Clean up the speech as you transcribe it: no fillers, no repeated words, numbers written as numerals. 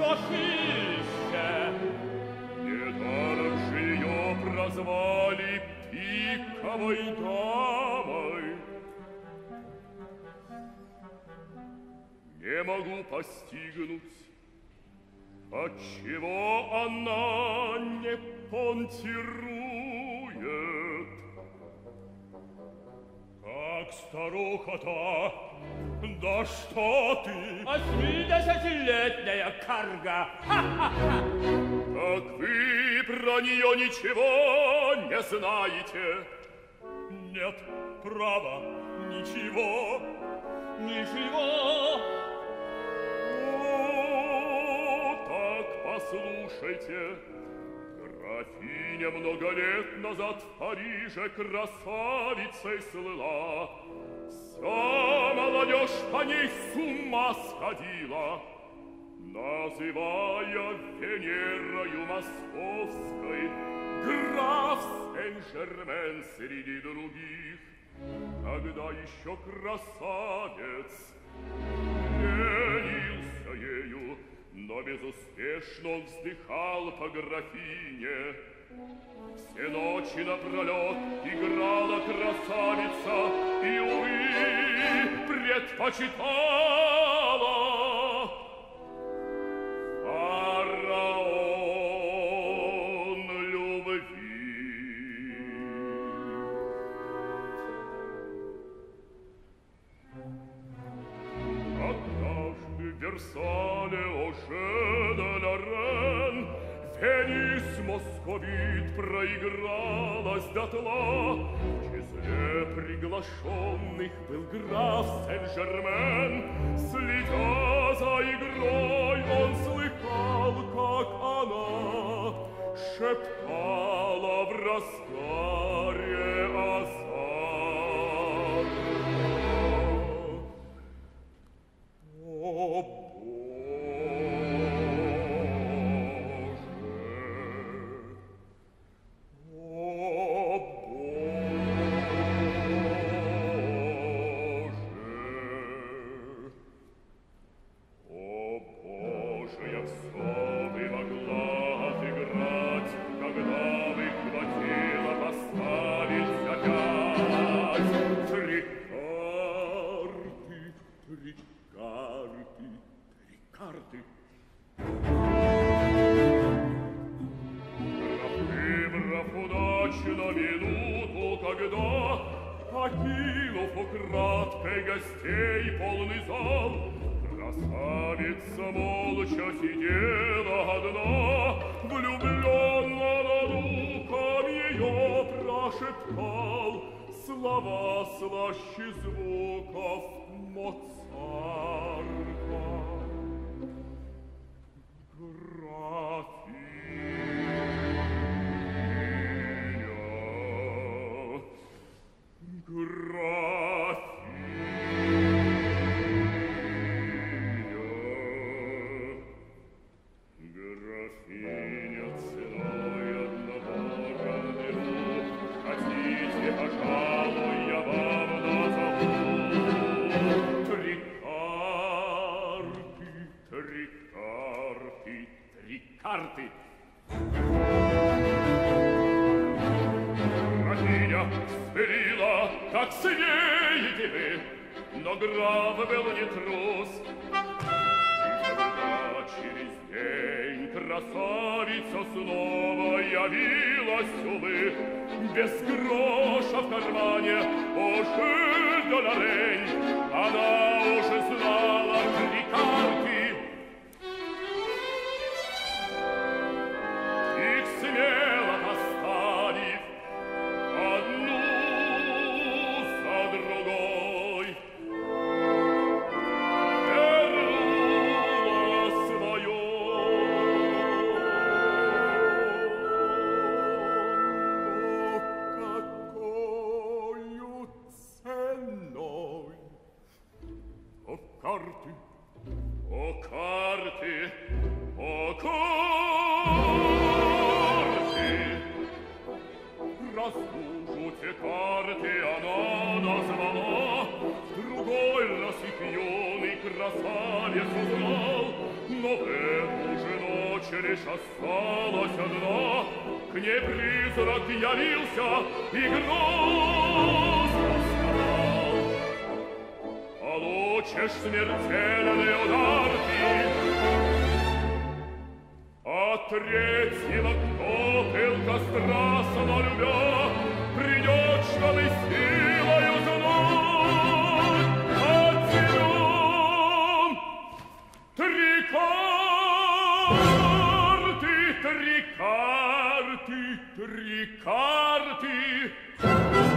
страшище. Недаром же ее прозвали пиковой дамой. Не могу постигнуть, отчего она не понтирует. Как старуха-то, да что ты? 80-летняя карга. Ха-ха-ха. Так вы про нее ничего не знаете? Нет, право, ничего, ничего. О, так послушайте. Графиня много лет назад в Париже красавицей слыла. Вся молодежь по ней с ума сходила, называя Венерою Московской. Граф Сен-Жермен среди других, когда еще красавец, ленился ею, но безуспешно он вздыхал по графине. Все ночи напролет играла красавица и, увы, предпочитала фараон любви. Однажды в Версале Оже де ла Рен Венис московит проигралась дотла. В числе приглашенных был граф Сен-Жермен. Следя за игрой, он слыхал, как она шептала в разгаре азарта: «О, покинув украдкой гостей полный зал, красавица молча сидела одна, влюбленно над ухом ее прошептал слова слаще звуков Моцарта. Графиня, ценой одного рандеву, хотите, пожалуй, я вам назову три карты. Графиня вспылила, как смеете вы, но граф был не трус. Через день красавица снова явилась, увы, без гроша в кармане. Оже де ла Рен, она уже знала три карты. Их смело поставив одну за другой, карты, о карты, о карты. Разбужу те карты, она назвала, в другой коль нас их юный красавец узнал, но в эту же ночь лишь осталась одна, к ней призрак явился и грозно сказал: получишь смертельный удар ты от третьего, кто пылко страстно любя, придет, чтобы силою знать от тебя три карты, три карты, три карты.